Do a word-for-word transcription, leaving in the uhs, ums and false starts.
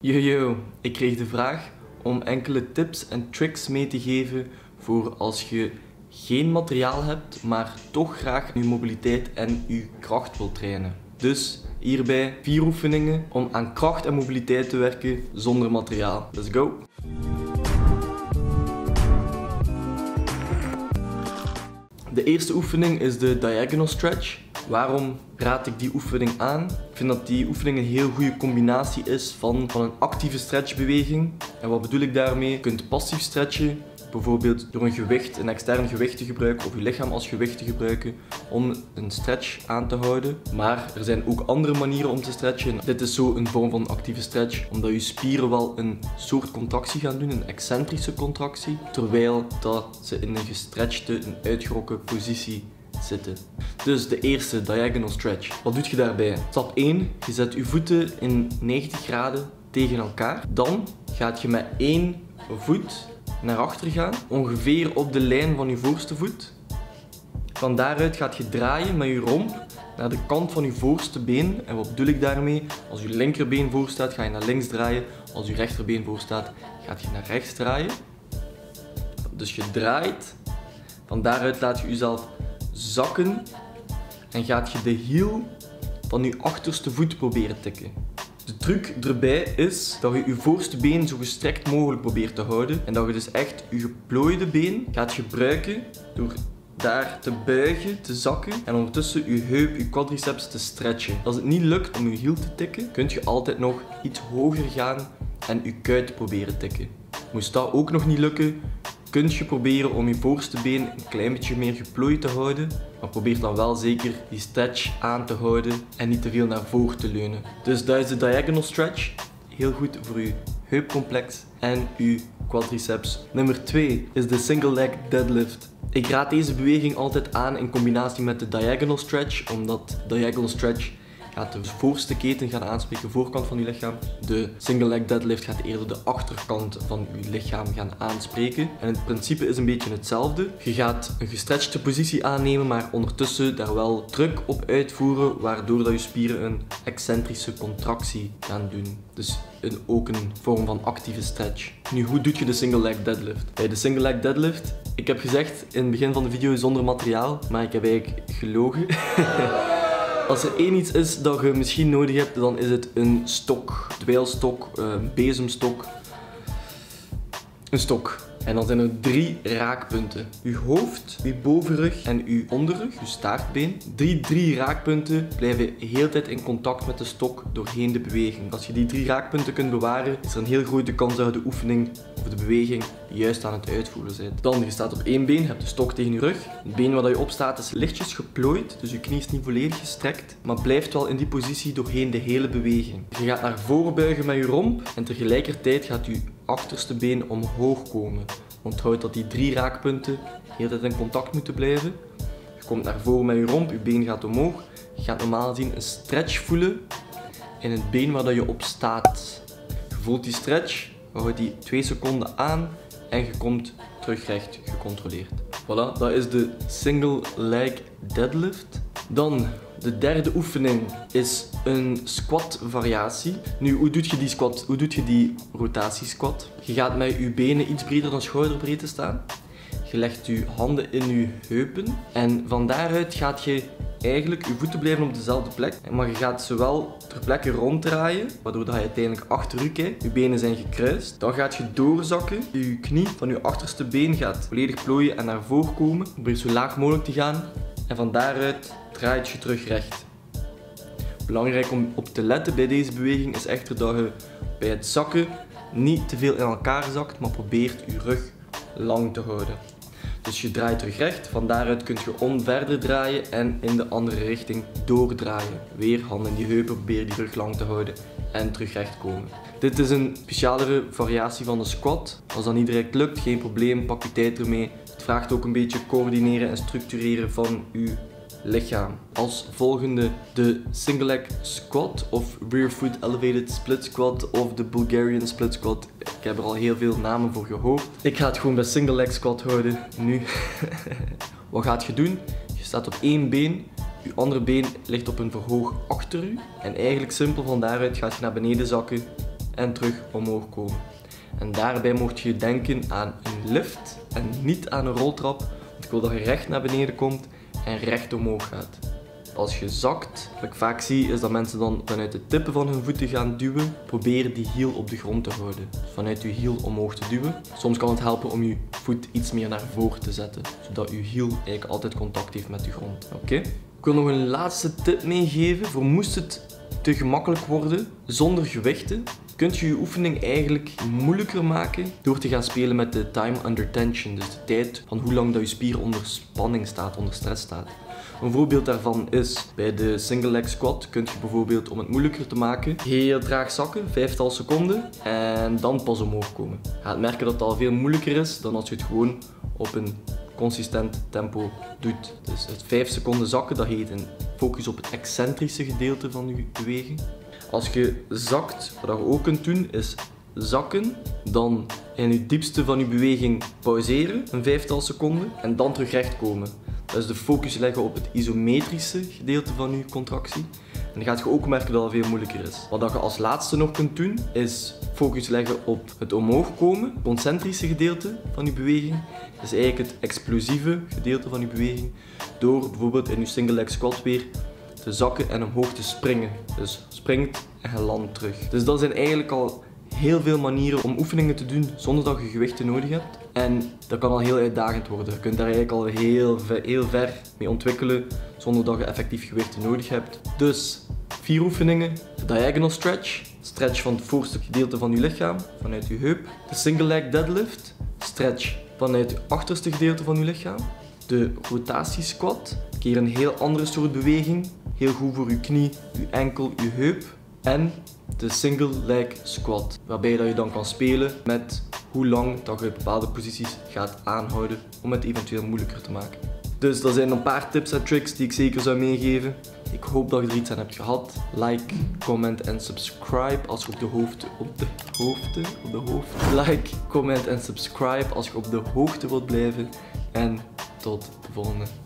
Yo yo, ik kreeg de vraag om enkele tips en tricks mee te geven voor als je geen materiaal hebt, maar toch graag je mobiliteit en je kracht wilt trainen. Dus hierbij vier oefeningen om aan kracht en mobiliteit te werken zonder materiaal. Let's go! De eerste oefening is de diagonal stretch. Waarom raad ik die oefening aan? Ik vind dat die oefening een heel goede combinatie is van, van een actieve stretchbeweging. En wat bedoel ik daarmee? Je kunt passief stretchen, bijvoorbeeld door een gewicht, een extern gewicht te gebruiken of je lichaam als gewicht te gebruiken om een stretch aan te houden. Maar er zijn ook andere manieren om te stretchen. Dit is zo een vorm van actieve stretch, omdat je spieren wel een soort contractie gaan doen, een excentrische contractie, terwijl dat ze in een gestretchte, een uitgerokken positie zitten. Dus de eerste diagonal stretch. Wat doe je daarbij? Stap één. Je zet je voeten in negentig graden tegen elkaar. Dan gaat je met één voet naar achter gaan, ongeveer op de lijn van je voorste voet. Van daaruit gaat je draaien met je romp naar de kant van je voorste been. En wat bedoel ik daarmee? Als je linkerbeen voor staat, ga je naar links draaien. Als je rechterbeen voor staat, gaat je naar rechts draaien. Dus je draait. Van daaruit laat je jezelf zakken en gaat je de hiel van je achterste voet proberen tikken. De truc erbij is dat je je voorste been zo gestrekt mogelijk probeert te houden en dat je dus echt je geplooide been gaat gebruiken door daar te buigen, te zakken en ondertussen je heup, je quadriceps te stretchen. Als het niet lukt om je hiel te tikken, kun je altijd nog iets hoger gaan en je kuit proberen tikken. Moest dat ook nog niet lukken, kun je proberen om je voorste been een klein beetje meer geplooid te houden, maar probeer dan wel zeker die stretch aan te houden en niet te veel naar voren te leunen. Dus dat is de diagonal stretch. Heel goed voor je heupcomplex en je quadriceps. Nummer twee is de single leg deadlift. Ik raad deze beweging altijd aan in combinatie met de diagonal stretch, omdat diagonal stretch gaat de voorste keten gaan aanspreken, de voorkant van je lichaam. De single leg deadlift gaat eerder de achterkant van je lichaam gaan aanspreken. En het principe is een beetje hetzelfde. Je gaat een gestretchte positie aannemen, maar ondertussen daar wel druk op uitvoeren, waardoor dat je spieren een excentrische contractie gaan doen. Dus een, ook een vorm van actieve stretch. Nu, hoe doe je de single leg deadlift? Bij de single leg deadlift, ik heb gezegd in het begin van de video zonder materiaal, maar ik heb eigenlijk gelogen. Als er één iets is dat je misschien nodig hebt, dan is het een stok, dweilstok, een bezemstok, een stok. En dan zijn er drie raakpunten. Je hoofd, je bovenrug en je onderrug, je staartbeen. Die drie raakpunten blijven de hele tijd in contact met de stok doorheen de beweging. Als je die drie raakpunten kunt bewaren, is er een heel grote kans dat je de oefening of de beweging juist aan het uitvoeren bent. Dan, je staat op één been, je hebt de stok tegen je rug. Het been waar je op staat is lichtjes geplooid, dus je knie is niet volledig gestrekt, maar blijft wel in die positie doorheen de hele beweging. Je gaat naar voren buigen met je romp en tegelijkertijd gaat je achterste been omhoog komen. Onthoud dat die drie raakpunten de hele tijd in contact moeten blijven. Je komt naar voren met je romp, je been gaat omhoog. Je gaat normaal gezien een stretch voelen in het been waar je op staat. Je voelt die stretch, je houdt die twee seconden aan en je komt terug recht gecontroleerd. Voilà, dat is de single leg deadlift. Dan, de derde oefening is een squat variatie. Nu, hoe doe je die squat? Hoe doe je die rotatiesquat? Je gaat met je benen iets breder dan schouderbreedte staan. Je legt je handen in je heupen en van daaruit gaat je eigenlijk je voeten blijven op dezelfde plek. Maar je gaat ze wel ter plekke ronddraaien, waardoor dat je uiteindelijk achter je kijkt. Je benen zijn gekruist. Dan gaat je doorzakken. Je knie van je achterste been gaat volledig plooien en naar voren komen. Probeer zo laag mogelijk te gaan. En van daaruit draait je terug recht. Belangrijk om op te letten bij deze beweging is echter dat je bij het zakken niet te veel in elkaar zakt, maar probeert je rug lang te houden. Dus je draait terug recht, van daaruit kun je om verder draaien en in de andere richting doordraaien. Weer handen in die heupen, probeer die rug lang te houden en terug recht komen. Dit is een specialere variatie van de squat. Als dat niet direct lukt, geen probleem, pak je tijd ermee. Het vraagt ook een beetje coördineren en structureren van je lichaam. Als volgende de single leg squat of rear foot elevated split squat of de Bulgarian split squat. Ik heb er al heel veel namen voor gehoord. Ik ga het gewoon bij single leg squat houden nu. Wat gaat je doen? Je staat op één been, je andere been ligt op een verhoog achter u en eigenlijk simpel van daaruit gaat je naar beneden zakken en terug omhoog komen. En daarbij mocht je denken aan een lift en niet aan een roltrap, want ik wil dat je recht naar beneden komt en recht omhoog gaat. Als je zakt, wat ik vaak zie is dat mensen dan vanuit de tippen van hun voeten gaan duwen. Probeer die hiel op de grond te houden. Dus vanuit je hiel omhoog te duwen. Soms kan het helpen om je voet iets meer naar voren te zetten. Zodat je hiel eigenlijk altijd contact heeft met de grond. Oké? Okay? Ik wil nog een laatste tip meegeven. Voor moest het te gemakkelijk worden, zonder gewichten, kunt je je oefening eigenlijk moeilijker maken door te gaan spelen met de time under tension. Dus de tijd van hoe lang dat je spier onder spanning staat, onder stress staat. Een voorbeeld daarvan is bij de single leg squat kun je bijvoorbeeld, om het moeilijker te maken, heel traag zakken, vijftal seconden en dan pas omhoog komen. Je gaat merken dat het al veel moeilijker is dan als je het gewoon op een consistent tempo doet. Dus het vijf seconden zakken, dat heet een focus op het excentrische gedeelte van je beweging. Als je zakt, wat je ook kunt doen, is zakken, dan in je diepste van je beweging pauzeren, een vijftal seconden, en dan terug recht komen. Dat is de focus leggen op het isometrische gedeelte van je contractie. En dan gaat je ook merken dat het veel moeilijker is. Wat je als laatste nog kunt doen, is focus leggen op het omhoog komen, het concentrische gedeelte van je beweging. Dat is eigenlijk het explosieve gedeelte van je beweging. Door bijvoorbeeld in je single leg squat weer te zakken en omhoog te springen. Dus springt en je landt terug. Dus dat zijn eigenlijk al heel veel manieren om oefeningen te doen zonder dat je gewichten nodig hebt. En dat kan al heel uitdagend worden. Je kunt daar eigenlijk al heel ver, heel ver mee ontwikkelen zonder dat je effectief gewichten nodig hebt. Dus vier oefeningen. De diagonal stretch, stretch van het voorste gedeelte van je lichaam, vanuit je heup. De single leg deadlift, stretch vanuit het achterste gedeelte van je lichaam. De rotatie squat, keer een heel andere soort beweging. Heel goed voor je knie, je enkel, je heup. En de single leg squat, waarbij dat je dan kan spelen met hoe lang dat je bepaalde posities gaat aanhouden om het eventueel moeilijker te maken. Dus dat zijn een paar tips en tricks die ik zeker zou meegeven. Ik hoop dat je er iets aan hebt gehad. Like, comment en subscribe als je op de hoogte, op de hoogte, op de hoogte. Like, comment en subscribe als je op de hoogte wilt blijven. En tot de volgende.